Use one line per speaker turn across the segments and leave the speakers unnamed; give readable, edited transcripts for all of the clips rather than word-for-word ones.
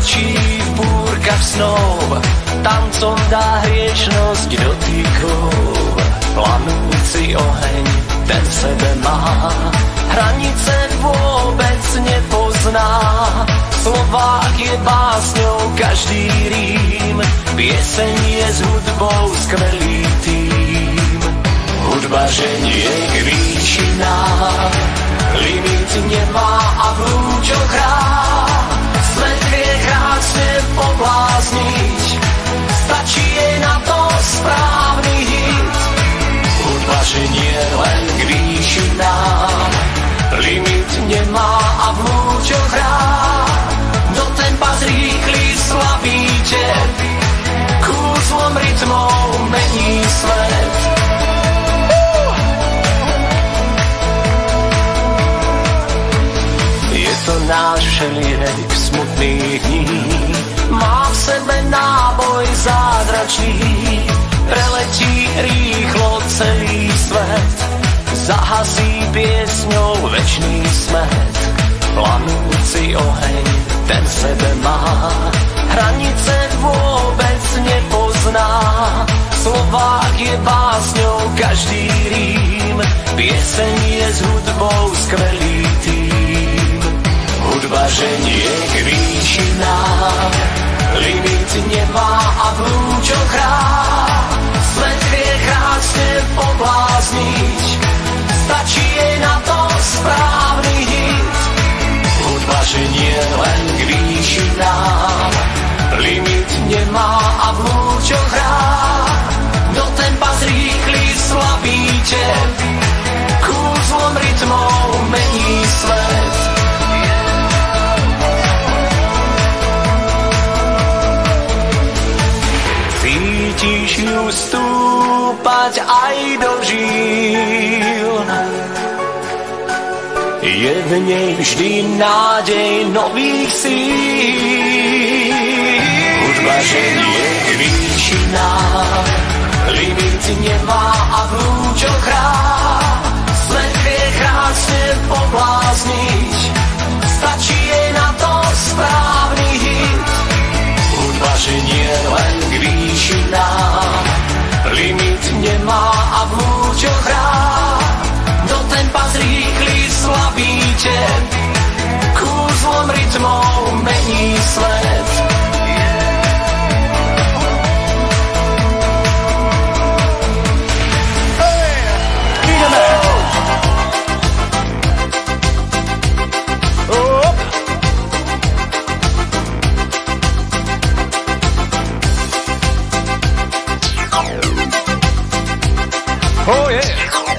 mlčí v búrkach snov, tancom dá hriešnosť dotykov. Planúci oheň, ten v sebe má, hranice vôbec nepozná. Slovák je básňou každý rím, pieseň je s hudbou skvelý tým. Hudba ženie k výšinám, limit nemá a v lúčoch hrá. Svet vie krásne poblázniť, stačí jej na to správny hit. Hudba ženie len k výšinám, limit nemá a v lúčoch hrá. Do tempa zrýchli slabý tep, kúzlom rytmov mení svet. Je to náš všeliek smutných dní, má v sebe náboj zázračný, preletí rýchlo celý svet, zahasí piesňou večný smet. Planúci oheň, ten v sebe má, hranice vôbec nepozná. Slovák je básňou každý rím, pieseň je s hudbou skvelý tým. Hudba ženie k výšinám, limit nemá a v lúčoch hrá. Svet vie krásne poblázniť, stačí jej na to správny hit. Hudba ženie len k výšinám, limit nemá a v lúčoch hrá. Do tempa zrýchli slabý tep, kúzlom rytmov mení svet. Cítiš ju stúpať aj do žíl, je v nej vždy nádej nových síl. Hudba ženie k výšinám, limit nemá a v lúčoch hrá. Svet vie krásne poblázniť, stačí jej na to správny hit. Hudba ženie len k výšinám, limit nemá a v lúčoch hrá. Do tempa zrýchli slabý tep, kúzlom rytmov mení svet.
Oh yeah.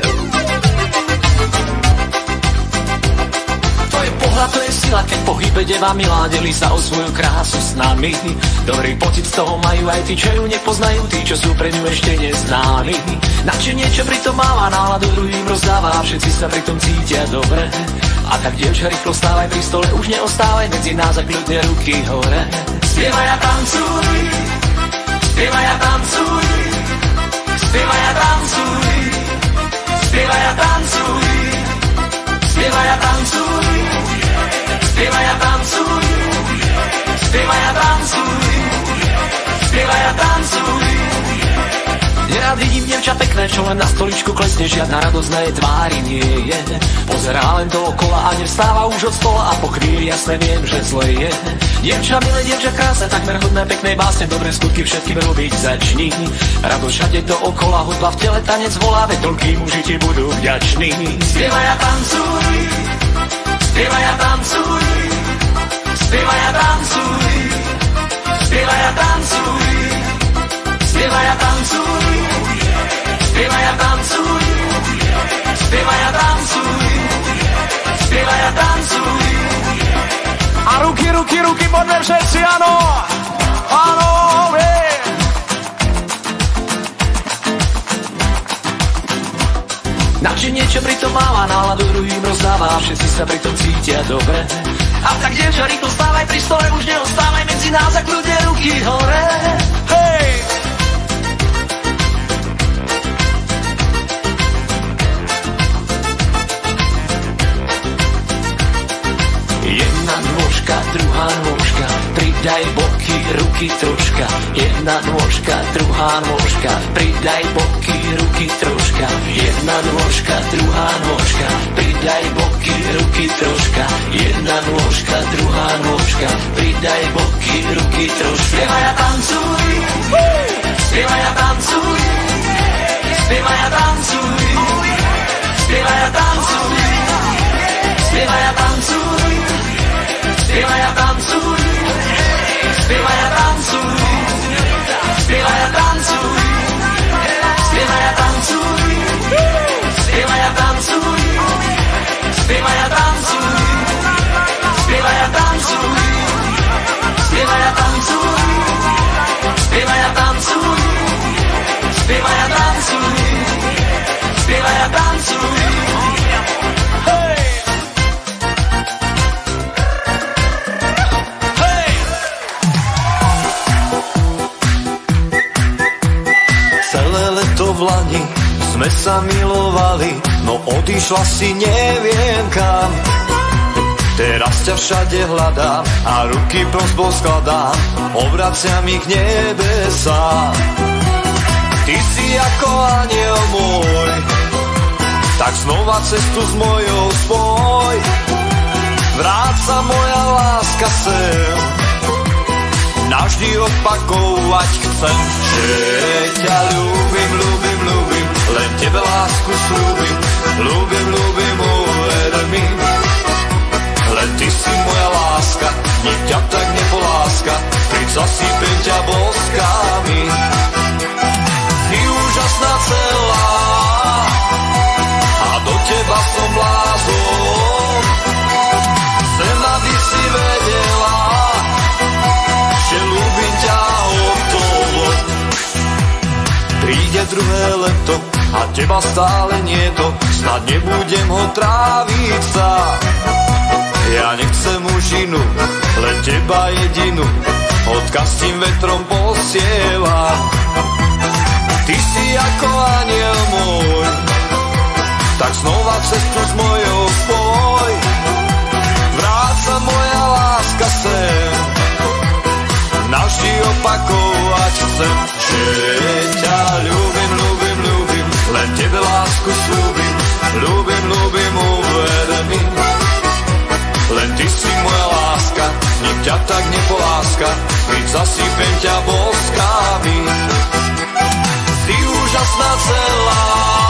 Tvoje pohľad to je sila, keď pohybe deva milá, delí sa o svoju krásu s nami. Dobrý pocit z toho majú aj tí, čo ju nepoznajú, tí, čo sú pre ňu ešte neznámi. Načo niečo pritom máva, náladu druhým rozdáva, všetci sa pritom cítia dobre. A tak dievča rýchlo stávaj pri stole, už neostávaj medzi nás a kľudne ruky hore. Spievaj a tancuj, spievaj a tancuj, spievaj a tancuj, spievaj a tancuj, spievaj a tancuj, spievaj a tancuj, spievaj a tancuj, spievaj a tancuj. Nerád vidím dievča pekné, čo len na stoličku klesne, žiadna radosť na jej tvári nie je. Pozerá len dookola a nevstáva už od stola a po chvíli jasne viem, že zle je. Dievča milé, dievča krásne, takmer hodné peknej básne, dobré skutky všetkým robiť začni. Radosť všade dookola, hudba v tele, tanec volá, veď toľkí muži ti budú vďační. Spievaj a tancuj, spievaj a tancuj, spievaj a tancuj, spievaj a tancuj, spievaj a tancuj, spievaj a tancuj, spievaj a tancuj, spievaj a tancuj. A ruky, ruky, ruky, poďme všetci, áno, áno, hej. Načo niečo pritom máva, náladu druhým rozdáva, všetci sa pritom cítia dobre. A tak dievča, rýchlo stávaj pri stole, už neostávaj medzi nás a kľudne ruky hore. Hej! Jedna nôžka, druhá nôžka, 3 pridaj boky, ruky troška, jedna nôžka, druhá nôžka, pridaj boky, ruky troška, jedna nôžka, druhá nôžka, pridaj boky, ruky troška, jedna nôžka, druhá nôžka, pridaj boky, ruky troška. Spievaj a tancuj, spievaj a tancuj, spievaj a tancuj, spievaj a tancuj, spievaj a tancuj, spievaj a tancuj, spievaj a tancuj, spievaj a tancuj, spievaj a tancuj, spievaj a tancuj, spievaj a tancuj, spievaj a tancuj, spievaj a tancuj, spievaj a tancuj, spievaj a tancuj, spievaj a tancuj.
V lani sme sa milovali, no odišla si neviem kam. Teraz ťa všade hľadám a ruky prosbou skladám, obraciam ich k nebesám. Ty si ako anjel môj, tak znova cestu s mojou spoj. Vráť sa moja láska sem, navždy opakovať chcem, že ťa ľúbim, ľúbim, ľúbim, len tebe lásku slúbim, ľúbim, ľúbim, uver mi. Len ty si moja láska, nik ťa tak nepoláska, keď zasypem ťa boskami. Ty úžasná celá a do teba som blázon. Chcem, aby si vedela, že ľúbim ťa hotovo. Príde druhé leto a teba stále nieto, snad nebudem ho tráviť sám. Ja nechcem už inú, len teba jedinú, odkaz tým vetrom posielam. Ty si ako anjel môj, tak znova cestu s mojou spoj. Vráť sa moja láska sem, navždy opakovať chcem, že ťa ľúbim, ľúbim, ľúbim, len tebe lásku slúbim, ľúbim, ľúbim, uver mi. Len ty si moja láska, nik ťa tak nepoláska, keď zasypem ťa boskami. Ty úžasná celá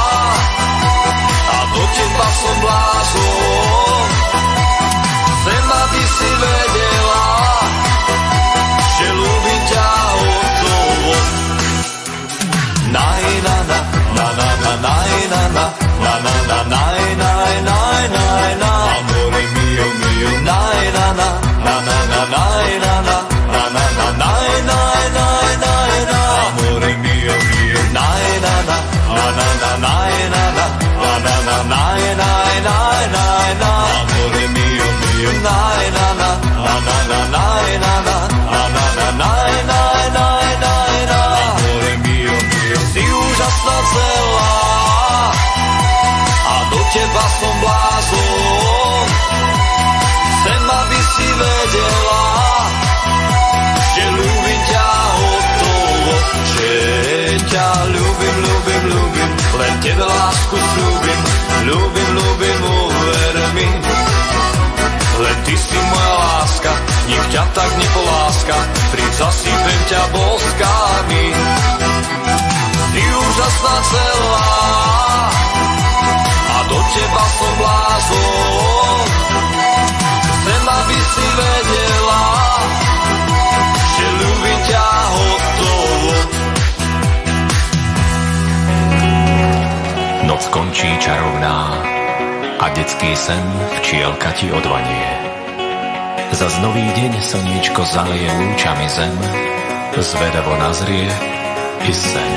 a do teba som blázon. Chcem, aby si vedela, že ľúbim ťa hotovo. Naj, na, na, na, na, na, naj, na, na, na, na, na, naj, naj, naj, naj, naj. Amore mio, mio, naj, na, na, na, na, na, naj, na, na, na, na, na, naj, naj, naj, naj, naj. Amore mio, mio, naj, na, na, na, na, na, naj, na, na, na, na, na, naj, naj, naj, naj, naj. Amore mio, mio, naj, na, na, na, na, na, naj, na, na, na, na, na, naj, naj, naj, naj, naj. Amore mio, mio, si úžasná celá a do teba som blázon. Chcem, aby si vedela, že ľúbim ťa hotovo, že ťa ľúbim, ľúbim, ľúbim, len tebe lásku slúbim, ľúbim, ľúbim, uver mi. Len ty si moja láska, nik ťa tak nepoláska, príď zasypem ťa boskami. Ty úžasná celá a do teba som blázon. Chcem, aby si vedela, že ľúbim ťa hotovo.
Noc končí čarovná a detský sen včielka ti odvanie. Zas nový deň slniečko zaleje lúčami zem, zvedavo nazrie i sen.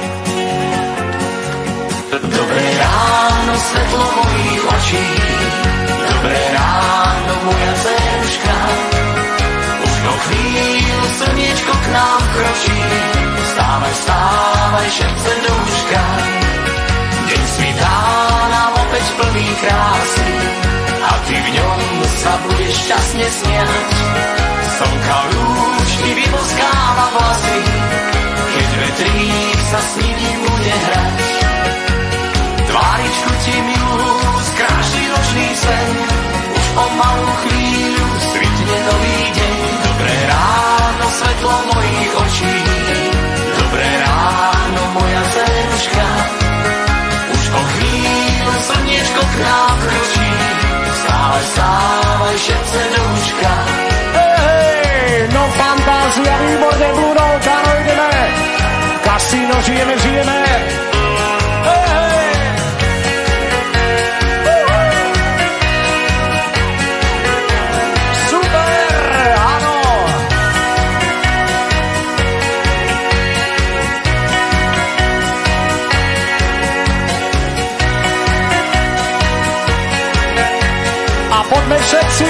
Dobré ráno, svetlo mojich očí, dobré ráno, moja dceruška. Už no chvíľu slniečko k nám kročí, vstávaj, vstávaj, šepce do uška. Deň svitá nám opäť plný krásy a ty v ňom sa budeš šťastne smiať.
Slnka lúč ti vyboskáva vlasy, keď vetrík sa s nimi bude hrať. Tváričku ti milú skráši nočný sen, už o malú chvíľu svitne nový deň. Dobré ráno, svetlo mojich očí, dobré ráno, moja dceruška. Už o chvíľu slniečko k nám kročí, stávaj, stávaj, šepce do uška.
No fantázia, výborne, Blue Note, áno, ideme. Kasíno, žijeme. Super, áno. A poďme všetci.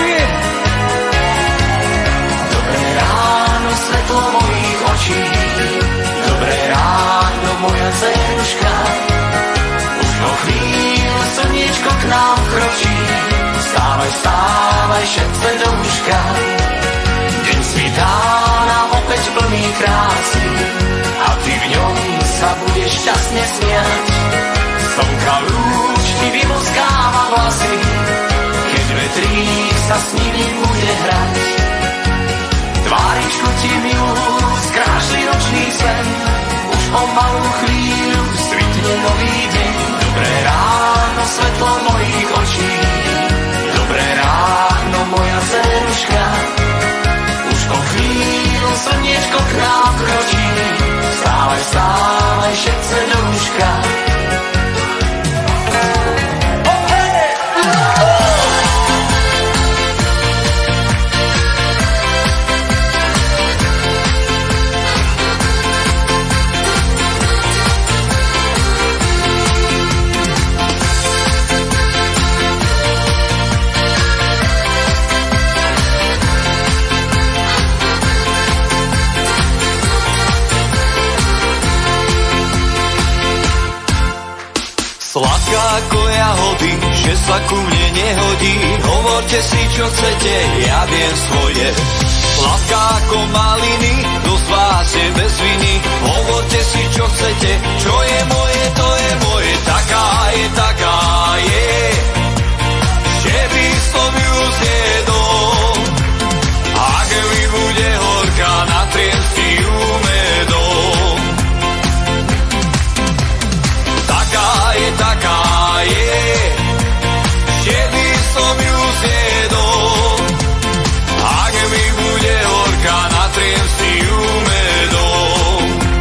Svetlo mojich očí, dobré ráno, moja dceruška. Už o chvíľu slniečko k nám kročí, stávaj, stávaj, šepce do uška. Deň svitá nám opäť plný krásy a ty v ňom sa budeš šťastne smiať. Slnka lúč ti vyboskáva vlasy, keď vetrík sa s nimi bude hrať. Tváričku ti milú skráši nočný sen, už o malú chvíľu svitne nový deň. Dobré ráno, svetlo mojich očí, dobré ráno, moja dceruška. Už o chvíľu slniečko k nám kročí, stávaj, stávaj, šepce do uška.
Sladká ako jahody, že sa ku mne nehodí. Hovorte si, čo chcete, ja viem svoje. Sladká ako maliny, dosť vás je bez viny. Hovorte si, čo chcete, čo je moje, to je moje. Taká je, že by som ju zjedol. Ak mi bude horká, natriem si ju medom. Taká je, že by som ju zjedol. Ak mi bude horká, natriem si ju medom.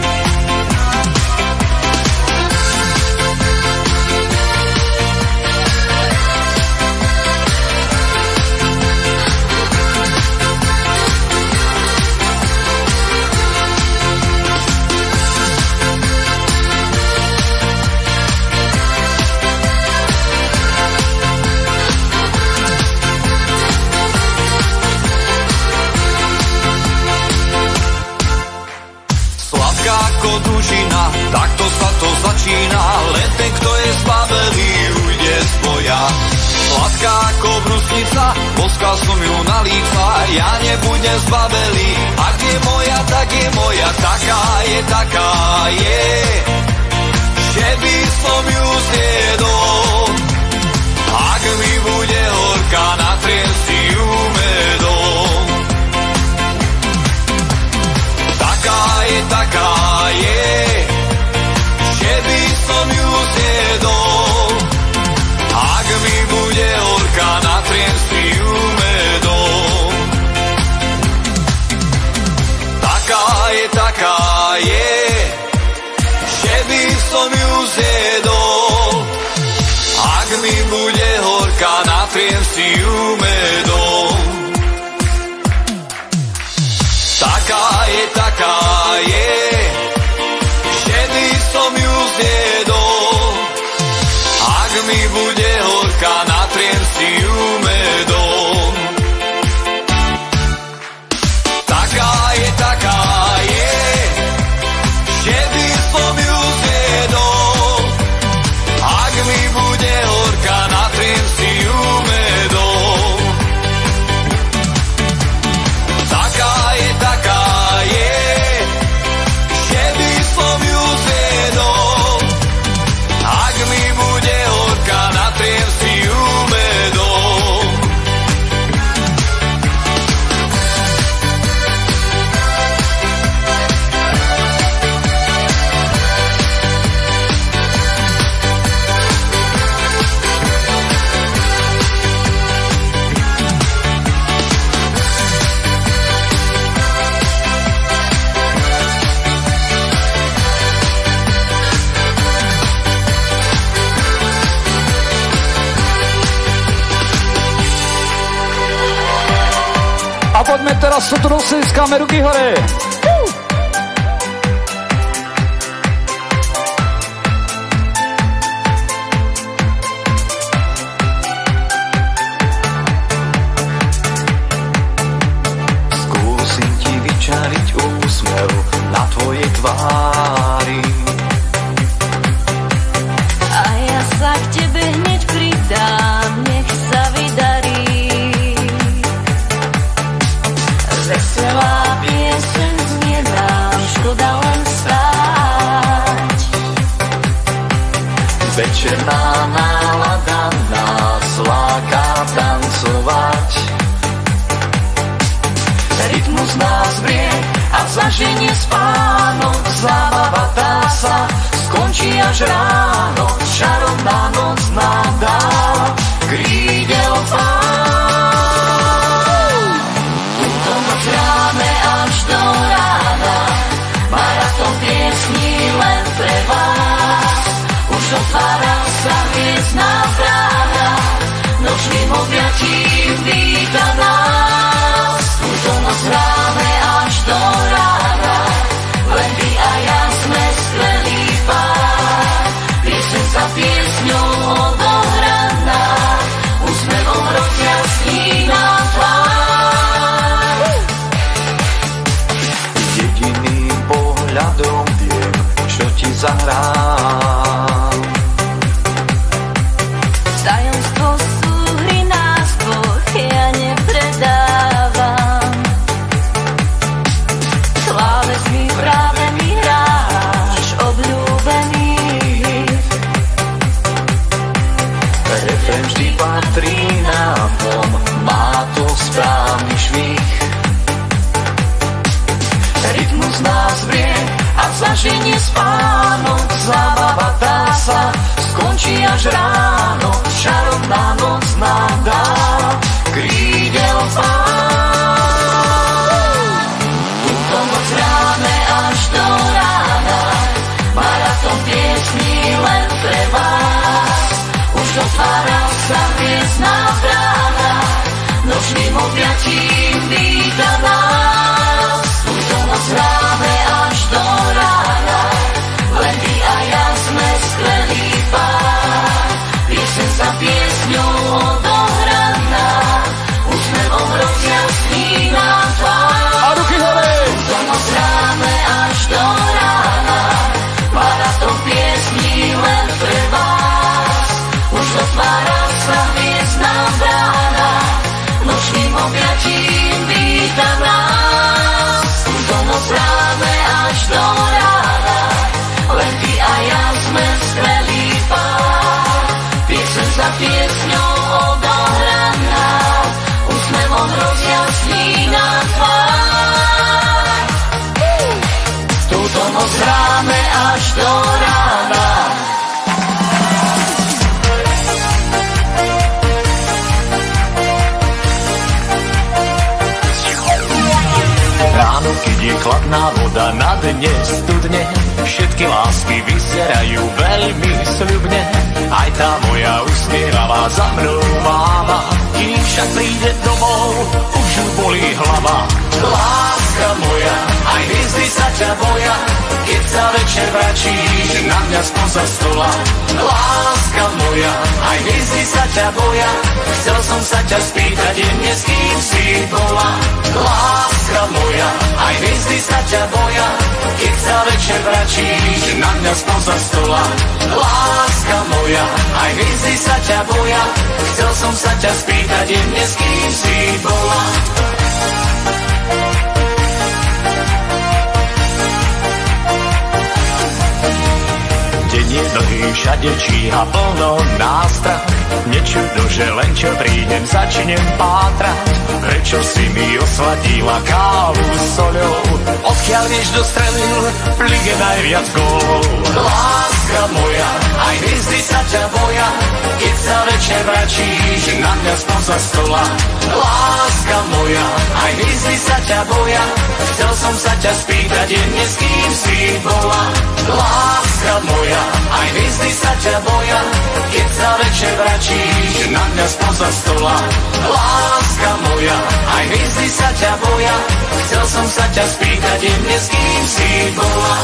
Takto sa to začína, len ten, kto je zbavený, ujde z boja. Sladká ako brusnica, boskal som ju na líca, ja nebudem zbavený, ak je moja, tak je moja. Taká je, že by som ju zjedol. Ak mi bude horká, natriem si ju medom. Taká je, že by som ju zjedol. Ak mi bude horká, natriem si ju medom. Taká je, že by
teraz sú tu nosískáme ruky hore.
Skúsim ti vyčariť úsmev na tvojej tvári.
A ja sa k tebe hneď pridám, nech sa vydarí. Veselá pieseň znie nám, škoda len stáť.
Večerná nálada nás láka tancovať. Rytmus nás vrie a zaženie spánok. Zábava tá sa skončí až ráno. Čarovná noc nám dá krídel pán. Túto noc hráme až do rána. Maraton piesní len pre vás. Už otvára sa hviezdná brána. Nočným objatím víta nás. Túto noc hráme až do rána. Len ty a ja sme skvelý pár. Pieseň za piesňou odohraná. Úsmevom rozjasní nám tvár. Jediným pohľadom viem, čo ti zahrám.
Tajomstvo súhry nás dvoch ja nepredávam. Slávesný práve mi hráš, obľúbený.
Refrén vždy patrí nám, má to správny švih. Rytmus nás vrie a zaženie spánok. Zábava tá sa skončí až ráno. Čarovná noc nám dá krídel pán. Túto noc hráme až do rána. Maraton piesní len pre vás. Už otvára sa hviezdná brána. Nočným objatím víta nás. Túto noc hráme až do rána. Len ty a ja sme skvelý pár. Pieseň za piesňou odohraná. Úsmevom rozjasní nám tvár.
A ruky hore!
Túto noc hráme až do rána. Maraton piesní len pre vás. Už otvára sa hviezdná brána. Nočným objatím víta nás. Túto noc hráme až do rána. Len ty a ja sme skvelý pár. Pieseň za piesňou odohraná. Úsmevom rozjasní nám tvár. Túto noc hráme až do rána. Ráno, keď je chladná voda, na dne studne, všetky lásky vyzerajú veľmi sľubne. Aj tá moja usmievavá za mnou máva, kým však príde domov, už ju bolí hlava. Láska moja, aj hviezdy sa ťa boja, keď sa večer vračíš na mňa spoza stola. Láska moja, aj hviezdy sa ťa boja, chcel som sa ťa spýtať jemne, s kým si bola. Láska moja, aj hviezdy sa ťa boja, keď sa večer vračíš na mňa spoza stola. Láska moja, aj hviezdy sa ťa boja, chcel som sa ťa spýtať jemne, s kým si bola. Deň je dlhý, všade číha plno nástrah. Nečudo, že len čo prídem, začnem pátrať. Prečo si mi osladila kávu soľou? Odkiaľ vieš dostrelil, plige najviac gólov. Láska moja, aj hviezdy sa ťa boja, keď sa večer vračíš na mňa spoza stola. Láska moja, aj hviezdy sa ťa boja, chcel som sa ťa spýtať jemne, s kým si bola. Láska moja, aj hviezdy sa ťa boja, keď sa večer vračíš na mňa spoza stola. Láska moja, aj hviezdy sa ťa boja, chcel som sa ťa spýtať jemne, s kým si bola.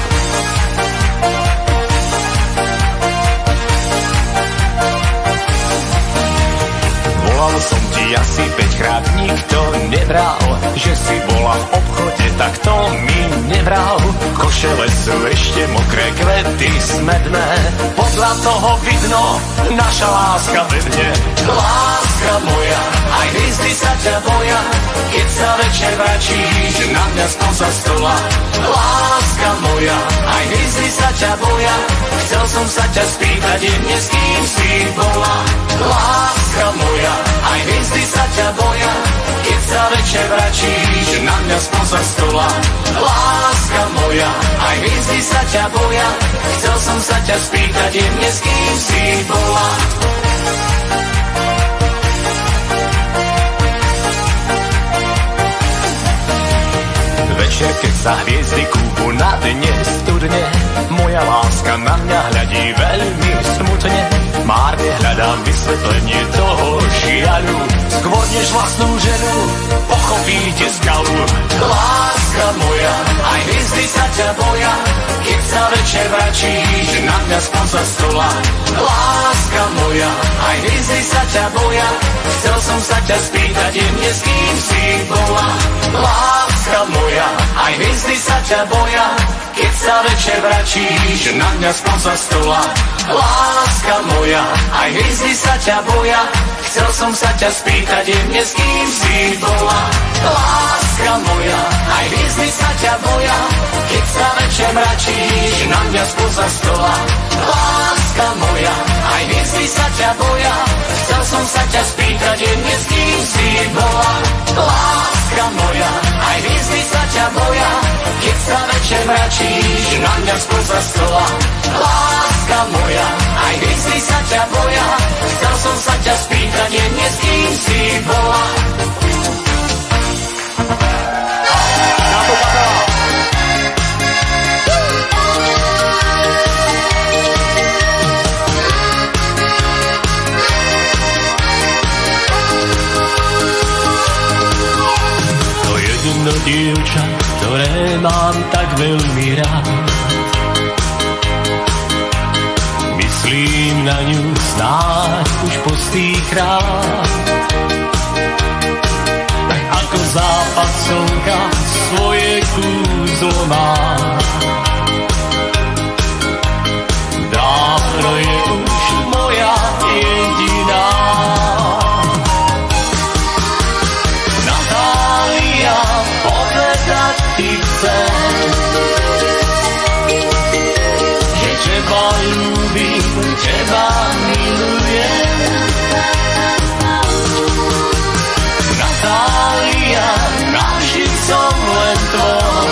Volal som ti asi 5-krát, nikto nebral, že si bola v obchode, tak to mi nevral. Košele sú ešte mokré, kvety smedné, podľa toho vidno naša láska ve mne. Láska moja, aj hviezdy sa ťa boja, keď sa večer vračíš na mňa spoza stola. Láska moja, aj hviezdy sa ťa boja, chcel som sa ťa spýtať jemne, s kým si bola. Láska moja, aj hviezdy sa ťa boja, keď sa večer vračíš na mňa spoza stola. Láska moja, aj hviezdy sa ťa boja, chcel som sa ťa spýtať jemne, s kým si bola. Večer, keď sa hviezdy kúpu na dne studne, moja láska na mňa hľadí veľmi smutne. Márne hľadám vysvetlenie toho žiaľu, skôr než vlastnú ženu pochopíte skalu. Láska moja, aj hviezdy sa ťa boja, keď sa večer vračíš na mňa spoza stola. Láska moja, aj hviezdy sa ťa boja, chcel som sa ťa spýtať jemne, s kým si bola. Láska moja, aj hviezdy sa ťa boja, keď sa večer vračíš na mňa spoza stola. Láska moja, aj hviezdy sa ťa boja, chcel som sa ťa spýtať jemne, s kým si bola. Láska moja, aj hviezdy sa ťa boja, keď sa večer vračíš na mňa spoza stola. Láska moja, aj hviezdy sa ťa boja, chcel som sa ťa spýtať jemne, s kým si bola. Láska moja, aj hviezdy sa ťa boja, keď sa večer vračíš na mňa spoza stola. Láska moja, aj hviezdy sa ťa boja, chcel som sa ťa spýtať jemne, s kým si bola.
Jedno dievča, ktoré mám tak veľmi rád. Myslím na ňu snáď už postýkrát. Tak ako západ slnka svoje kúzlo má. Dávno je už moja jediná. Povedať ti chcem, že teba ľúbim, teba milujem. Natália, navždy som len tvoj.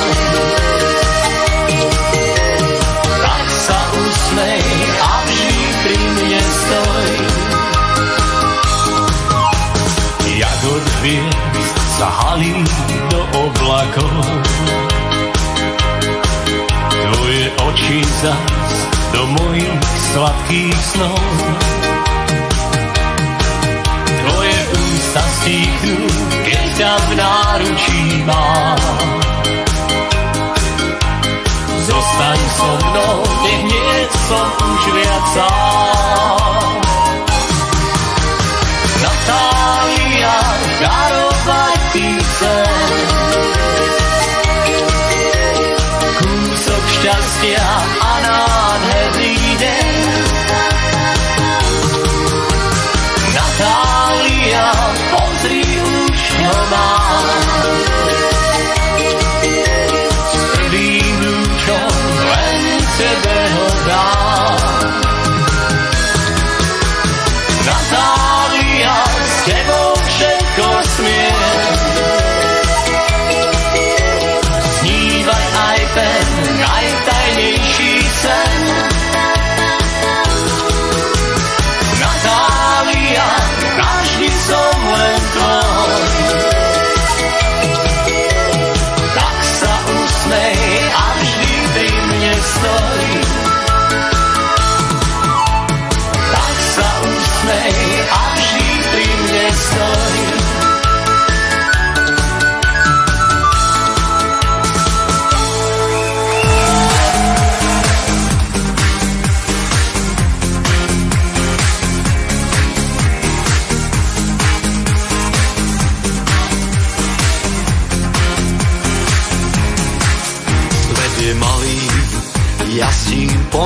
Tak sa usmej a vždy pri mne stoj. Jak od hviezd sa halí do oblakov, tvoje oči zas do mojich sladkých snov. Tvoje ústa stíchnú, keď ťa v náručí mám. Zostaň so mnou, nech nie som už viac sám. Natália, darovať ti chcem kúsok šťastia a nádherný deň. Natália, pozri, už ho mám. S prvým lúčom len tebe ho dám.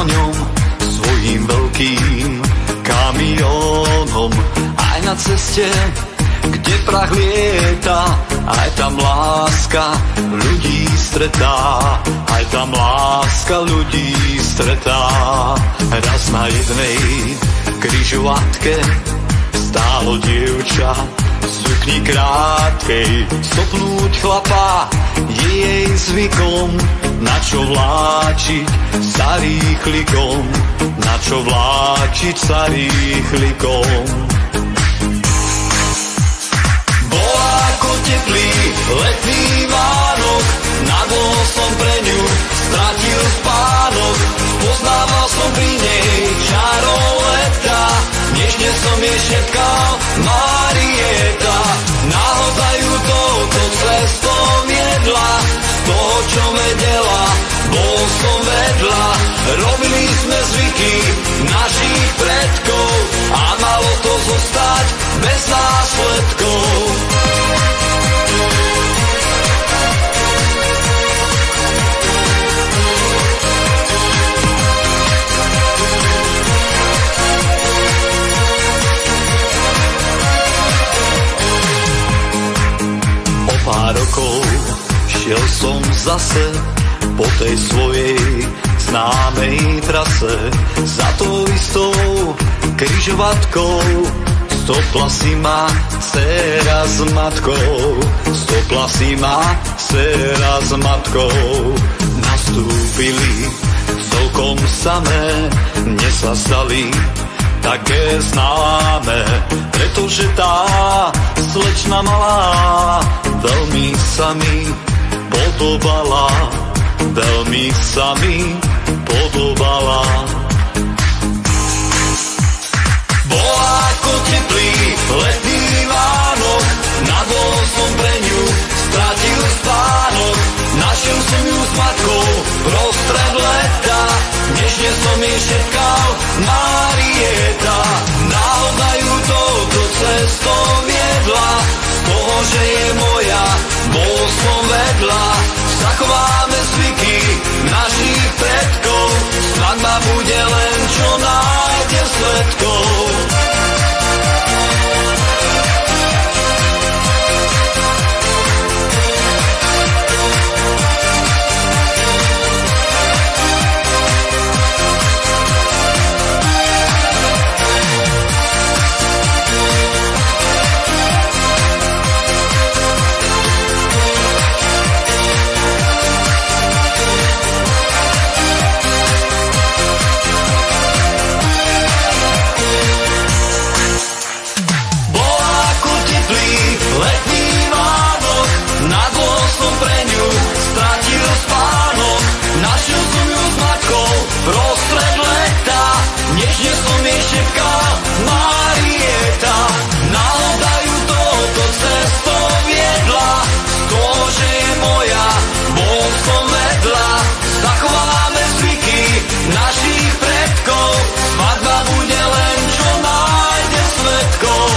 ňom svojím veľkým kamionom. Aj na ceste, kde prach lieta, aj tam láska ľudí stretá, aj tam láska ľudí stretá. Raz na jednej križovatke stálo dievča v sukni krátkej. Stopnúť chlapa je jej zvykom, na čo vláčiť sa rýchlikom, na čo vláčiť sa rýchlikom. Bola ako teplý letný Vánok, nadol som pre ňu stratil spánok. Poznával som pri nej čarov leta, nežne som jej šepkal Marieta. Naozaj ju touto cestou viedla, z toho čo vedela, bol som vedľa. Robili sme zvyky našich predkov a malo to zostať bez následkov. Pár rokov šiel som zase po tej svojej známej trase. Za tou istou križovatkou stopla si ma dcéra s matkou, stopla si ma dcéra s matkou. Nastúpili celkom samé, mne sa stali také známe, pretože tá slečna malá veľmi sa mi podobala, veľmi sa mi podobala. Bola ako teplý letný Vánok, nadol som pre ňu stratil spánok. Našiel som ju s matkou prostred leta, nežne som jej šepkal Marieta. Naozaj ju touto cestou viedla, z toho, že je moja, bol som vedľa. Zachováme zvyky našich predkov, svadba bude len čo nájde svedkov. Prostred leta, nežne som jej šepkal Marieta. Naozaj ju touto cestou viedla, z toho, že je moja, bol som vedľa. Zachováme zvyky našich predkov, svadba bude len čo nájde svedkov.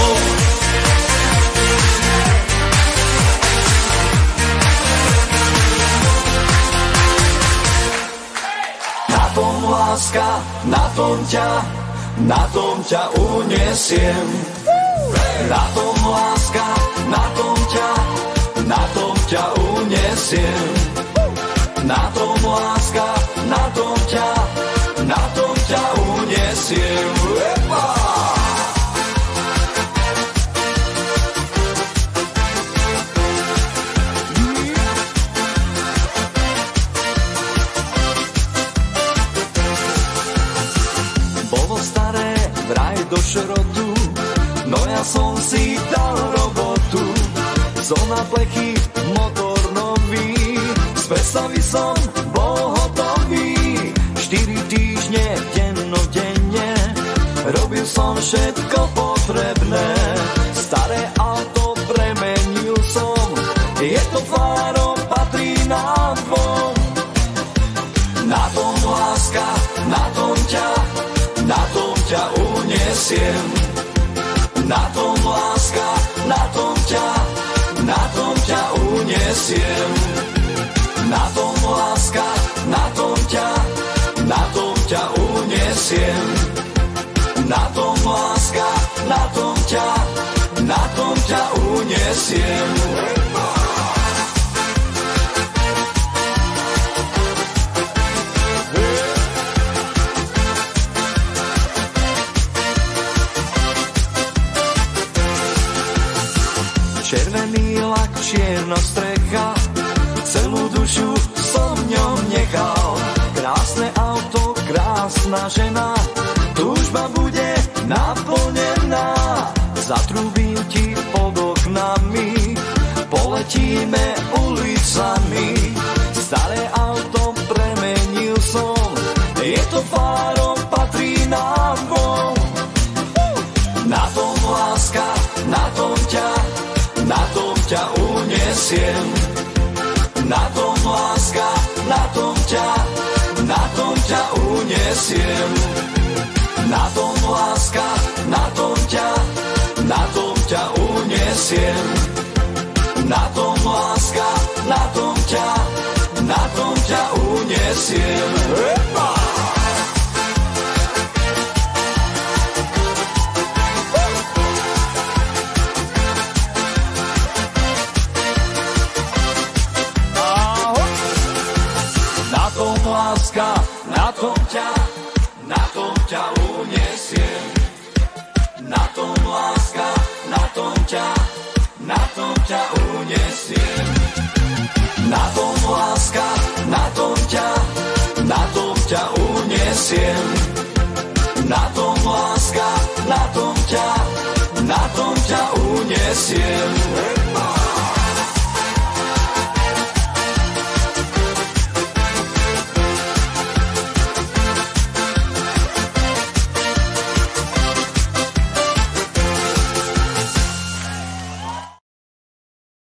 Láska, na tom ťa uniesiem. Na tom láska, na tom ťa uniesiem. Na tom láska, na tom ťa uniesiem. Do šrotu, no ja som si dal robotu. Som na plechy motor nový, z predstavy som bol hotový. 4 týždne dennodenne robil som všetko potrebné. Staré auto premenil som, je to fáro, patrí nám dvom. Na tom láska, na tom ťa uniesiem. Na tom láska, na tom ťa uniesiem. Na tom láska, na tom ťa uniesiem.
unesiem. Na tom láska, na tom ťa unesiem. Červený lak, čierna strecha, celú dušu som v ňom nechal. Krásne auto, krásna žena, túžba bude naplnená. Zatrúbim ti pod oknami, poletíme ulicami. Staré auto premenil som, je to fárom, patrí nám dvom. Na tom láska, na tom ťa unesiem. Na tom láska, na tom ťa unesiem. Na tom láska, na tom ťa unesiem. Na tom láska, na tom ťa unesiem. Epa! Láska, na tom ťa unesiem. Na tom láska, na tom ťa unesiem. Na tom láska, na tom ťa unesiem. Na tom láska, na tom ťa unesiem.